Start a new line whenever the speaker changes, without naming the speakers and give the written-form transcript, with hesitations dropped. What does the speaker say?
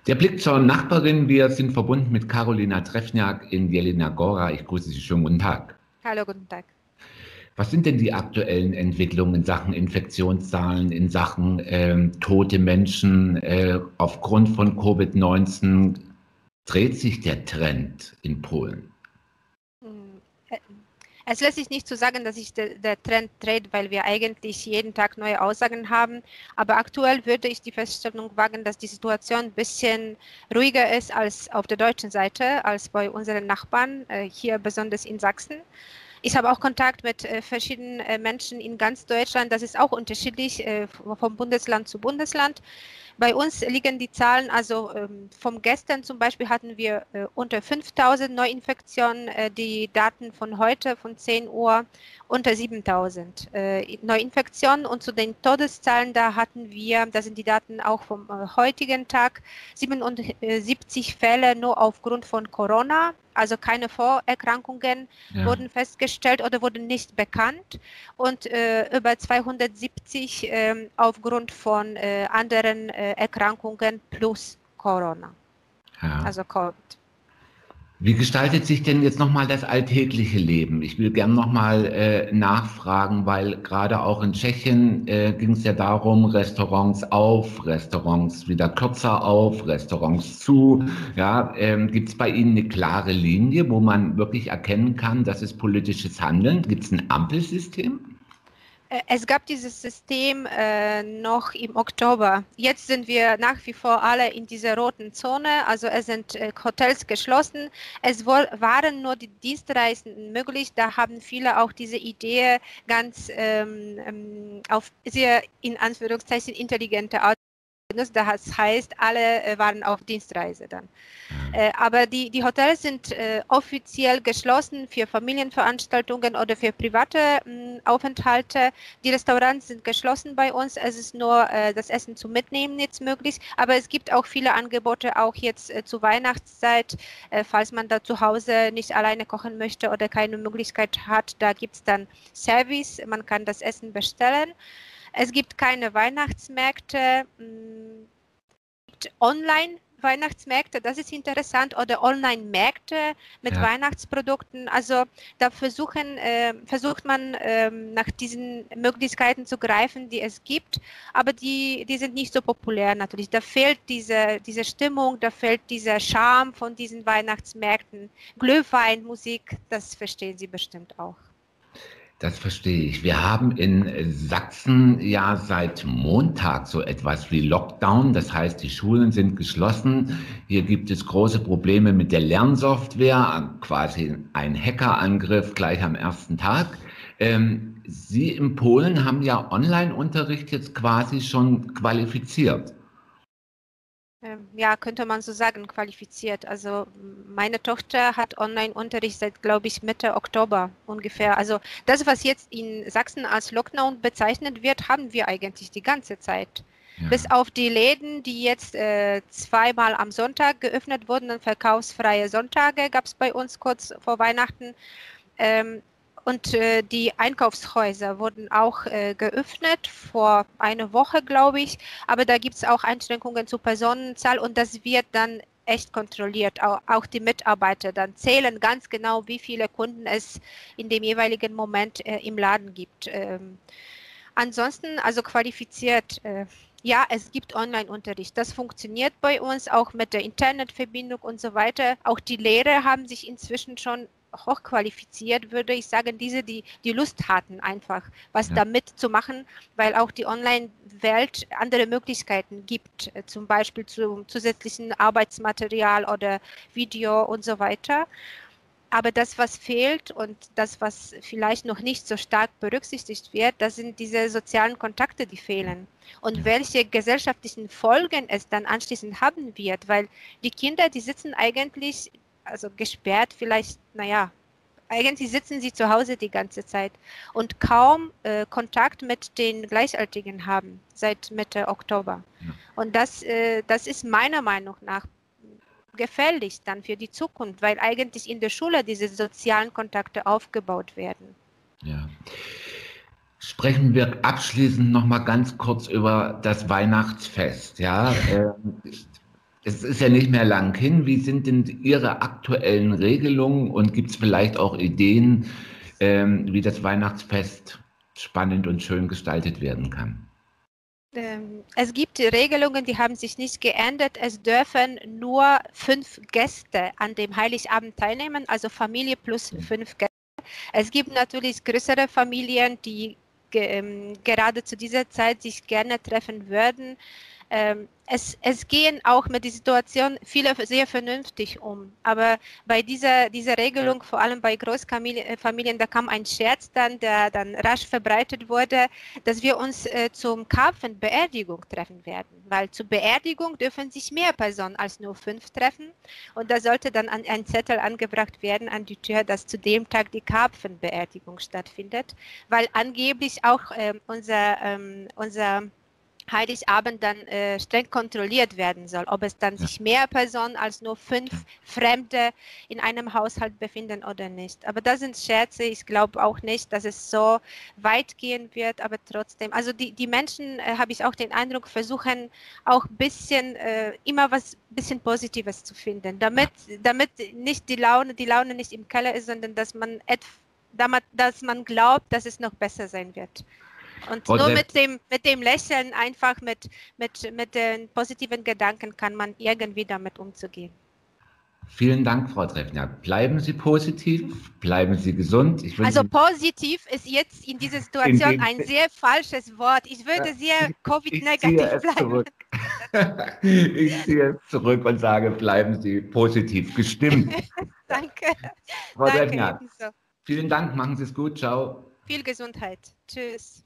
Der Blick zur Nachbarin. Wir sind verbunden mit Karolina Trefniak in Jelena Góra. Ich grüße Sie. Schönen guten Tag.
Hallo, guten Tag.
Was sind denn die aktuellen Entwicklungen in Sachen Infektionszahlen, in Sachen tote Menschen aufgrund von Covid-19? Dreht sich der Trend in Polen?
Hm, äh, Es lässt sich nicht zu sagen, dass sich der Trend dreht, weil wir eigentlich jeden Tag neue Aussagen haben. Aber aktuell würde ich die Feststellung wagen, dass die Situation ein bisschen ruhiger ist als auf der deutschen Seite, als bei unseren Nachbarn, hier besonders in Sachsen. Ich habe auch Kontakt mit verschiedenen Menschen in ganz Deutschland. Das ist auch unterschiedlich vom Bundesland zu Bundesland. Bei uns liegen die Zahlen, also vom gestern zum Beispiel hatten wir unter 5000 Neuinfektionen, die Daten von heute von 10 Uhr unter 7000 Neuinfektionen, und zu den Todeszahlen, da sind die Daten auch vom heutigen Tag, 77 Fälle nur aufgrund von Corona, also keine Vorerkrankungen
Ja.
wurden festgestellt oder wurden nicht bekannt, und über 270 aufgrund von anderen Erkrankungen plus Corona,
Ja.
also Covid.
Wie gestaltet sich denn jetzt nochmal das alltägliche Leben? Ich will gern nochmal nachfragen, weil gerade auch in Tschechien ging es ja darum, Restaurants auf, Restaurants wieder kürzer auf, Restaurants zu. Ja, gibt es bei Ihnen eine klare Linie, wo man wirklich erkennen kann, das ist politisches Handeln? Gibt es ein Ampelsystem?
Es gab dieses System noch im Oktober. Jetzt sind wir nach wie vor alle in dieser roten Zone. Also es sind Hotels geschlossen. Waren nur die Dienstreisen möglich. Da haben viele auch diese Idee ganz auf sehr in Anführungszeichen intelligente Art. Das heißt, alle waren auf Dienstreise dann. Aber die Hotels sind offiziell geschlossen für Familienveranstaltungen oder für private Aufenthalte. Die Restaurants sind geschlossen bei uns. Es ist nur das Essen zum Mitnehmen jetzt möglich. Aber es gibt auch viele Angebote, auch jetzt zur Weihnachtszeit, falls man da zu Hause nicht alleine kochen möchte oder keine Möglichkeit hat. Da gibt es dann Service. Man kann das Essen bestellen. Es gibt keine Weihnachtsmärkte, Online-Weihnachtsmärkte, das ist interessant, oder Online-Märkte mit
Ja.
Weihnachtsprodukten. Also da versucht man nach diesen Möglichkeiten zu greifen, die es gibt, aber die sind nicht so populär natürlich. Da fehlt diese Stimmung, da fehlt dieser Charme von diesen Weihnachtsmärkten. Glühwein, Musik, das verstehen Sie bestimmt auch.
Das verstehe ich. Wir haben in Sachsen ja seit Montag so etwas wie Lockdown. Das heißt, die Schulen sind geschlossen. Hier gibt es große Probleme mit der Lernsoftware, quasi ein Hackerangriff gleich am ersten Tag. Sie in Polen haben ja Online-Unterricht jetzt quasi schon qualifiziert.
Ja, könnte man so sagen, qualifiziert. Also meine Tochter hat Online-Unterricht seit, glaube ich, Mitte Oktober ungefähr. Also das, was jetzt in Sachsen als Lockdown bezeichnet wird, haben wir eigentlich die ganze Zeit. Bis
Ja.
auf die Läden, die jetzt zweimal am Sonntag geöffnet wurden, und verkaufsfreie Sonntage gab es bei uns kurz vor Weihnachten. Ähm, und die Einkaufshäuser wurden auch geöffnet vor einer Woche, glaube ich. Aber da gibt es auch Einschränkungen zur Personenzahl, und das wird dann echt kontrolliert. Auch die Mitarbeiter dann zählen ganz genau, wie viele Kunden es in dem jeweiligen Moment im Laden gibt. Ansonsten, also qualifiziert, ja, es gibt Online-Unterricht. Das funktioniert bei uns auch mit der Internetverbindung und so weiter. Auch die Lehrer haben sich inzwischen schon hochqualifiziert, würde ich sagen, die Lust hatten, einfach was
Ja.
damit zu machen, weil auch die Online-Welt andere Möglichkeiten gibt, zum Beispiel zum zusätzlichen Arbeitsmaterial oder Video und so weiter. Aber das, was fehlt, und das, was vielleicht noch nicht so stark berücksichtigt wird, das sind diese sozialen Kontakte, die fehlen. Und
Ja.
welche gesellschaftlichen Folgen es dann anschließend haben wird, weil die Kinder, die sitzen eigentlich, also gesperrt vielleicht, naja, eigentlich sitzen sie zu Hause die ganze Zeit und kaum Kontakt mit den Gleichaltrigen haben seit Mitte Oktober.
Ja.
Und das ist meiner Meinung nach gefährlich dann für die Zukunft, weil eigentlich in der Schule diese sozialen Kontakte aufgebaut werden.
Ja. Sprechen wir abschließend noch mal ganz kurz über das Weihnachtsfest. Ja, Es ist ja nicht mehr lang hin. Wie sind denn Ihre aktuellen Regelungen und gibt es vielleicht auch Ideen, wie das Weihnachtsfest spannend und schön gestaltet werden kann?
Es gibt die Regelungen, die haben sich nicht geändert. Es dürfen nur 5 Gäste an dem Heiligabend teilnehmen, also Familie plus 5 Gäste. Es gibt natürlich größere Familien, die gerade zu dieser Zeit sich gerne treffen würden. Es gehen auch mit der Situation viele sehr vernünftig um. Aber bei dieser Regelung, vor allem bei Großfamilien, da kam ein Scherz dann, der dann rasch verbreitet wurde, dass wir uns zum Karpfenbeerdigung treffen werden. Weil zur Beerdigung dürfen sich mehr Personen als nur 5 treffen. Und da sollte dann ein Zettel angebracht werden an die Tür, dass zu dem Tag die Karpfenbeerdigung stattfindet. Weil angeblich auch unser Heiligabend dann streng kontrolliert werden soll, ob es dann
Ja.
sich mehr Personen als nur 5 Fremde in einem Haushalt befinden oder nicht. Aber das sind Scherze. Ich glaube auch nicht, dass es so weit gehen wird, aber trotzdem. Also die Menschen, habe ich auch den Eindruck, versuchen auch ein bisschen immer was bisschen Positives zu finden, damit nicht die Laune nicht im Keller ist, sondern dass man glaubt, dass es noch besser sein wird. Und
Frau
nur
Dreff,
mit dem Lächeln, einfach mit den positiven Gedanken kann man irgendwie damit umzugehen.
vielen Dank, Frau Treffner. Bleiben Sie positiv, bleiben Sie gesund. Ich wünsche
Also
Ihnen
positiv ist jetzt in dieser
in
Situation
dem
ein sehr falsches Wort. Ich
Ja,
würde sehr
ich ziehe
Covid-negativ
es
bleiben.
zurück. Ich ziehe es zurück und sage, bleiben Sie positiv gestimmt.
Danke,
Frau
danke
Treffner,
ebenso.
vielen Dank, machen Sie es gut, ciao.
Viel Gesundheit. Tschüss.